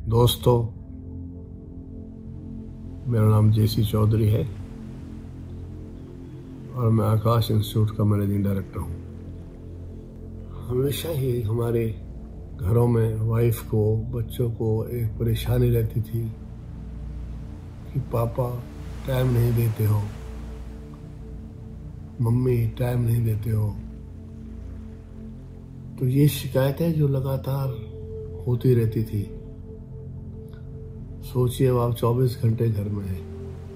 दोस्तों, मेरा नाम जेसी चौधरी है और मैं आकाश इंस्टीट्यूट का मैनेजिंग डायरेक्टर हूँ। हमेशा ही हमारे घरों में वाइफ को, बच्चों को एक परेशानी रहती थी कि पापा टाइम नहीं देते हो, मम्मी टाइम नहीं देते हो। तो ये शिकायतें जो लगातार होती रहती थी, सोचिए अब आप 24 घंटे घर में हैं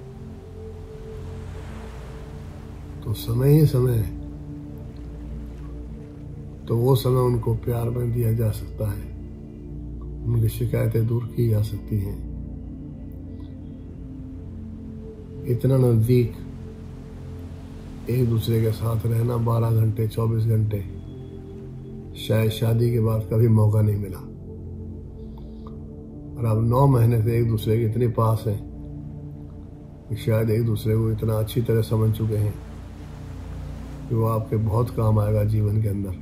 तो समय ही समय है, तो वो समय उनको प्यार में दिया जा सकता है, उनकी शिकायतें दूर की जा सकती हैं। इतना नजदीक एक दूसरे के साथ रहना 12 घंटे 24 घंटे शायद शादी के बाद कभी मौका नहीं मिला। और अब 9 महीने से एक दूसरे के इतने पास हैं कि शायद एक दूसरे को इतना अच्छी तरह समझ चुके हैं कि वो आपके बहुत काम आएगा जीवन के अंदर।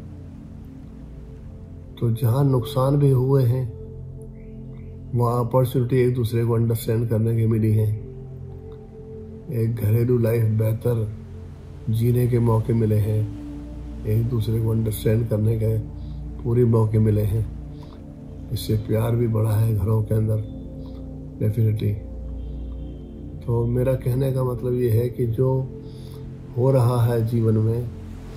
तो जहां नुकसान भी हुए हैं वहां अपॉर्चुनिटी एक दूसरे को अंडरस्टैंड करने की मिली है। एक घरेलू लाइफ बेहतर जीने के मौके मिले हैं, एक दूसरे को अंडरस्टैंड करने के पूरे मौके मिले हैं। इससे प्यार भी बढ़ा है घरों के अंदर डेफिनेटली। तो मेरा कहने का मतलब ये है कि जो हो रहा है जीवन में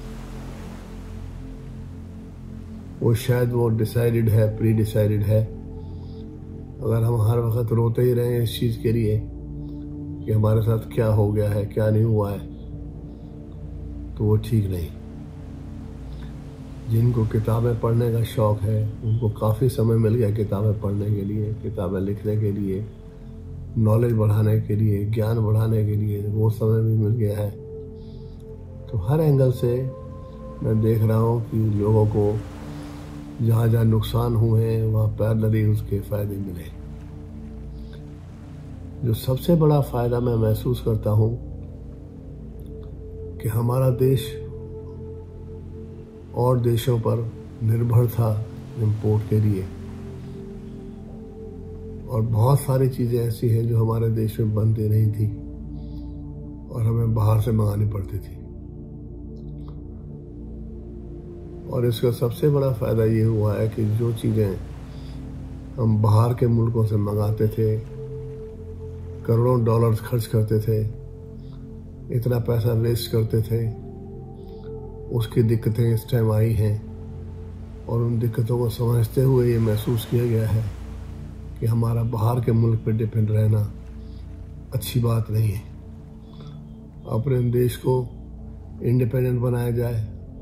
वो शायद वो डिसाइडेड है, प्री डिसाइडेड है। अगर हम हर वक्त रोते ही रहें इस चीज के लिए कि हमारे साथ क्या हो गया है, क्या नहीं हुआ है, तो वो ठीक नहीं। जिनको किताबें पढ़ने का शौक है उनको काफ़ी समय मिल गया किताबें पढ़ने के लिए, किताबें लिखने के लिए, नॉलेज बढ़ाने के लिए, ज्ञान बढ़ाने के लिए वो समय भी मिल गया है। तो हर एंगल से मैं देख रहा हूँ कि लोगों को जहाँ जहाँ नुकसान हुए हैं वहाँ पैरेलली उसके फ़ायदे मिले। जो सबसे बड़ा फ़ायदा मैं महसूस करता हूँ कि हमारा देश और देशों पर निर्भर था इंपोर्ट के लिए, और बहुत सारी चीज़ें ऐसी हैं जो हमारे देश में बनती नहीं थी और हमें बाहर से मंगानी पड़ती थी। और इसका सबसे बड़ा फ़ायदा ये हुआ है कि जो चीज़ें हम बाहर के मुल्कों से मंगाते थे, करोड़ों डॉलर्स खर्च करते थे, इतना पैसा वेस्ट करते थे, उसकी दिक्कतें इस टाइम आई हैं। और उन दिक्कतों को समझते हुए ये महसूस किया गया है कि हमारा बाहर के मुल्क पर डिपेंड रहना अच्छी बात नहीं है। अपने देश को इंडिपेंडेंट बनाया जाए,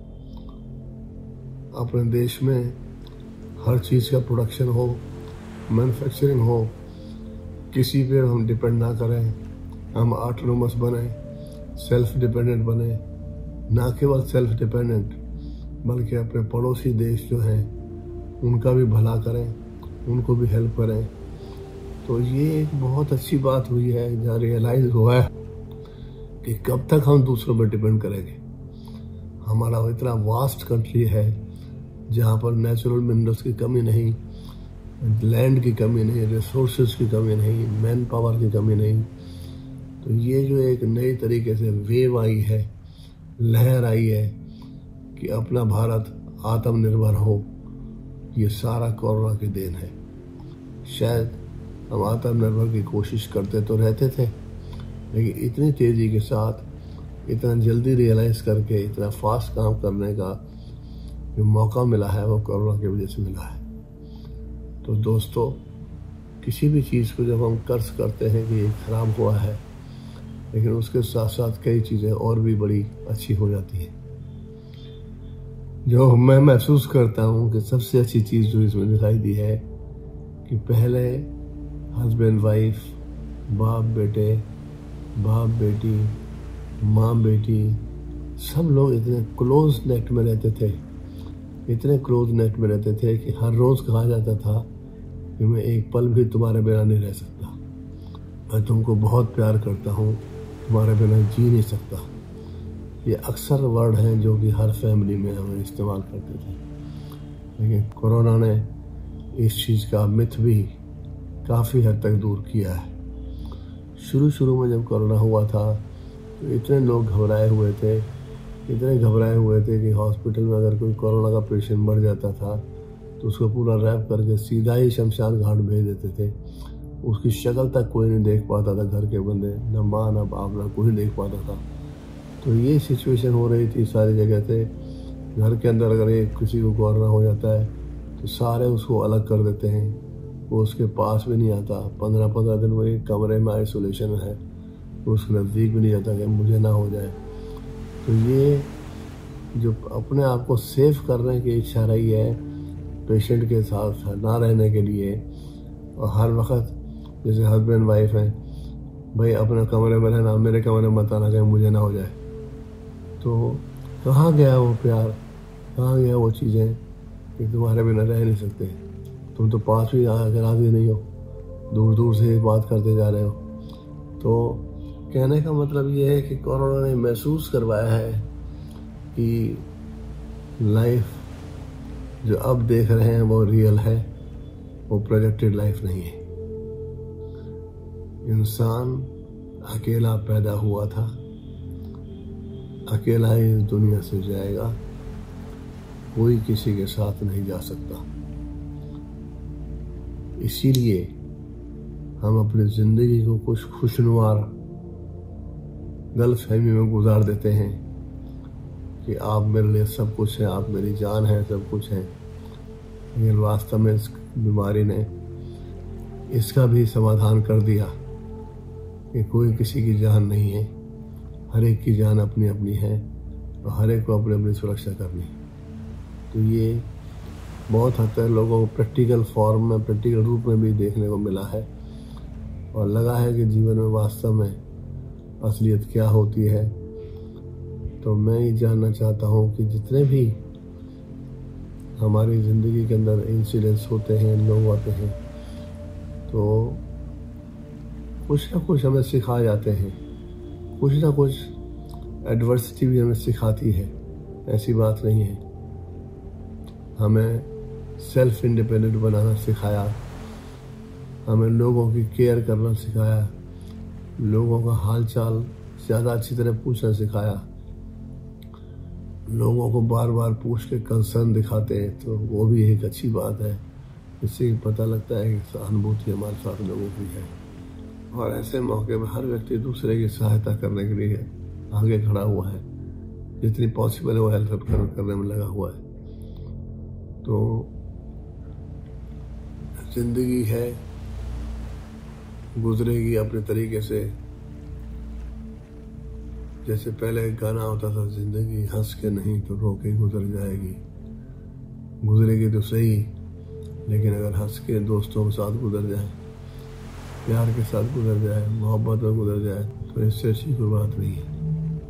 अपने देश में हर चीज़ का प्रोडक्शन हो, मैन्युफैक्चरिंग हो, किसी पे हम डिपेंड ना करें, हम ऑटोनोमस बने, सेल्फ डिपेंडेंट बने। ना केवल सेल्फ डिपेंडेंट बल्कि अपने पड़ोसी देश जो हैं उनका भी भला करें, उनको भी हेल्प करें। तो ये एक बहुत अच्छी बात हुई है जहाँ रियलाइज हुआ है कि कब तक हम दूसरों पर डिपेंड करेंगे। हमारा इतना वास्ट कंट्री है जहाँ पर नेचुरल मिनरल्स की कमी नहीं, लैंड की कमी नहीं, रिसोर्सेज की कमी नहीं, मैन पावर की कमी नहीं। तो ये जो एक नई तरीके से वेव आई है, लहर आई है कि अपना भारत आत्मनिर्भर हो, ये सारा कोरोना की देन है। शायद हम आत्मनिर्भर की कोशिश करते तो रहते थे, लेकिन इतनी तेज़ी के साथ, इतना जल्दी रियलाइज़ करके, इतना फास्ट काम करने का जो मौका मिला है वो कोरोना की वजह से मिला है। तो दोस्तों, किसी भी चीज़ को जब हम कर्ज करते हैं कि ये खराब हुआ है, लेकिन उसके साथ साथ कई चीज़ें और भी बड़ी अच्छी हो जाती हैं। जो मैं महसूस करता हूँ कि सबसे अच्छी चीज़ जो इसमें दिखाई दी है कि पहले हस्बैंड वाइफ, बाप बेटे, बाप बेटी, माँ बेटी, सब लोग इतने क्लोज नेट में रहते थे, इतने क्लोज नेट में रहते थे कि हर रोज़ कहा जाता था कि मैं एक पल भी तुम्हारे बिना नहीं रह सकता, मैं तुमको बहुत प्यार करता हूँ, तुम्हारे बिना जी नहीं सकता। ये अक्सर वर्ड हैं जो कि हर फैमिली में हम इस्तेमाल करते थे। लेकिन कोरोना ने इस चीज़ का मिथ भी काफ़ी हद तक दूर किया है। शुरू में जब कोरोना हुआ था तो इतने लोग घबराए हुए थे कि हॉस्पिटल में अगर कोई कोरोना का पेशेंट मर जाता था तो उसको पूरा रैप करके सीधा ही शमशान घाट भेज देते थे। उसकी शक्ल तक कोई नहीं देख पाता था, घर के बंदे, न माँ न बाप न कोई देख पाता था। तो ये सिचुएशन हो रही थी सारी जगह से। घर के अंदर अगर एक किसी को कोरोना हो जाता है तो सारे उसको अलग कर देते हैं, वो उसके पास भी नहीं आता। 15 दिन वो एक कमरे में आइसोलेशन है, वो उसके नज़दीक भी नहीं जाता कि मुझे ना हो जाए। तो ये जो अपने आप को सेफ करने की इच्छा रही है पेशेंट के साथ ना रहने के लिए, और हर वक्त जैसे हस्बैंड वाइफ हैं, भाई अपने कमरे में रहना, मेरे कमरे में मत आना कहीं मुझे ना हो जाए। तो कहाँ गया वो प्यार, कहाँ गया वो चीज़ें कि तुम्हारे बिना रह नहीं सकते। तुम तो पास भी आकर राजी नहीं हो, दूर दूर से बात करते जा रहे हो। तो कहने का मतलब ये है कि कोरोना ने महसूस करवाया है कि लाइफ जो अब देख रहे हैं वो रियल है, वो प्रोजेक्टेड लाइफ नहीं है। इंसान अकेला पैदा हुआ था, अकेला ही इस दुनिया से जाएगा, कोई किसी के साथ नहीं जा सकता। इसीलिए हम अपनी जिंदगी को कुछ खुशनुमार गलतफहमी में गुजार देते हैं कि आप मेरे लिए सब कुछ है, आप मेरी जान है, सब कुछ है। लेकिन वास्तव में इस बीमारी ने इसका भी समाधान कर दिया कि कोई किसी की जान नहीं है, हर एक की जान अपनी अपनी है और हर एक को अपनी अपनी सुरक्षा करनी। तो ये बहुत हद तक लोगों को प्रैक्टिकल फॉर्म में, प्रैक्टिकल रूप में भी देखने को मिला है, और लगा है कि जीवन में वास्तव में असलियत क्या होती है। तो मैं ये जानना चाहता हूँ कि जितने भी हमारी ज़िंदगी के अंदर इंसिडेंट्स होते हैं, लोग आते हैं, तो कुछ ना कुछ हमें सिखा जाते हैं, कुछ ना कुछ एडवर्सिटी भी हमें सिखाती है, ऐसी बात नहीं है। हमें सेल्फ इंडिपेंडेंट बनाना सिखाया, हमें लोगों की केयर करना सिखाया, लोगों का हालचाल ज़्यादा अच्छी तरह पूछना सिखाया, लोगों को बार बार पूछ के कंसर्न दिखाते हैं, तो वो भी एक अच्छी बात है। इससे पता लगता है कि सहानुभूति हमारे साथ लोगों की है, और ऐसे मौके में हर व्यक्ति दूसरे की सहायता करने के लिए आगे खड़ा हुआ है, जितनी पॉसिबल है वो हेल्प करने में लगा हुआ है। तो जिंदगी है, गुजरेगी अपने तरीके से। जैसे पहले एक गाना होता था, जिंदगी हंस के नहीं तो रो के गुजर जाएगी। गुजरेगी तो सही, लेकिन अगर हंस के दोस्तों के साथ गुजर जाए, प्यार के साथ गुजर जाए, मोहब्बत में गुजर जाए, तो इससे अच्छी कोई बात नहीं है।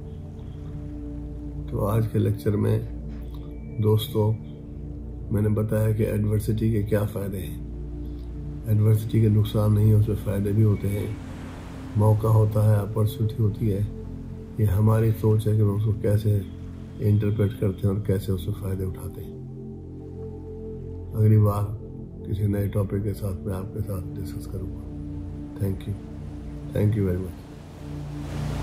तो आज के लेक्चर में दोस्तों मैंने बताया कि एडवर्सिटी के क्या फ़ायदे हैं। एडवर्सिटी के नुकसान नहीं है, उसमें फ़ायदे भी होते हैं। मौका होता है, अपॉर्चुनिटी होती है। ये हमारी सोच है कि हम उसको कैसे इंटरप्रेट करते हैं और कैसे उससे फ़ायदे उठाते हैं। अगली बार किसी नए टॉपिक के साथ मैं आपके साथ डिस्कस करूँगा। Thank you very much.